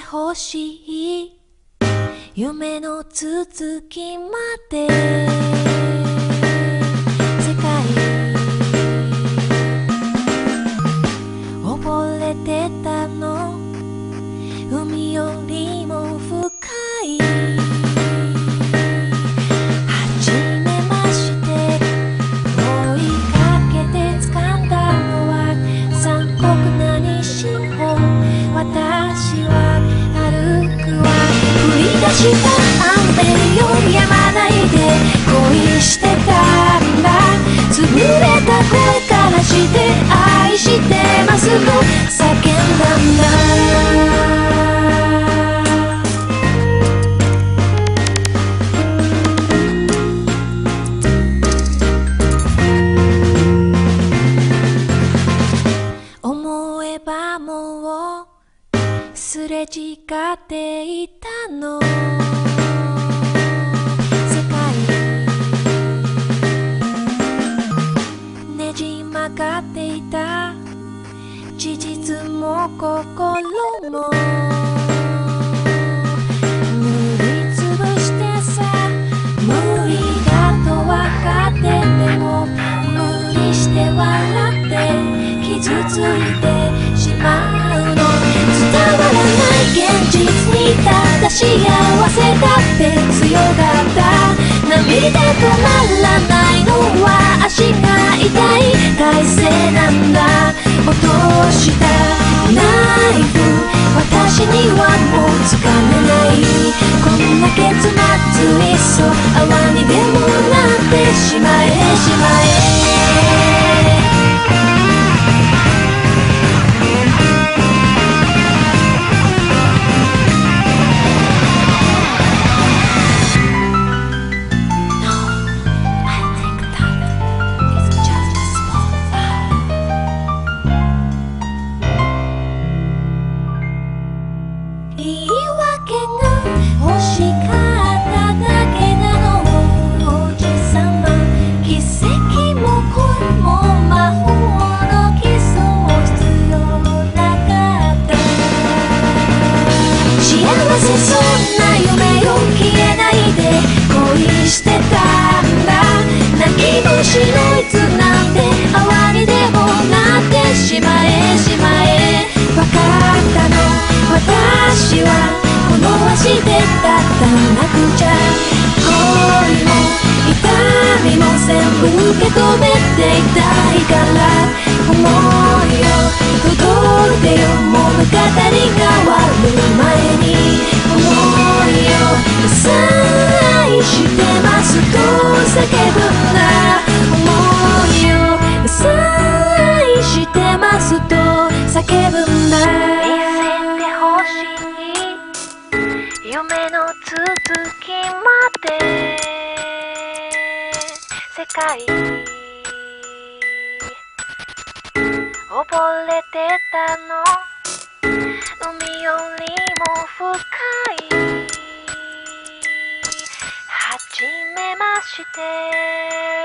ほしい夢の続きまで世界溺れてたの海よりも深い初めまして追いかけて掴んだのは残酷な日常私は歩くわ降り出した雨よやまないで恋してたんだ潰れた声からして愛してますと叫んだんだ思えばもうすれ違っていたの世界ねじ曲がっていた事実も心も塗りつぶしてさ無理だとわかってても無理して笑って傷ついてしまうの伝わらない現実にただ幸せだって強がった涙止まらないのは足が痛い体勢なんだ落としたナイフ私にはもうつかめないこんな結末いっそ泡にでもなってしまえしまえ受け止めていたいから思いよ届いてよ物語が終わる前に思いよ愛してますと叫ぶんだ思いよ愛してますと叫ぶんだ見せてほしい夢の続きまで世界溺れてたの海よりも深い初めまして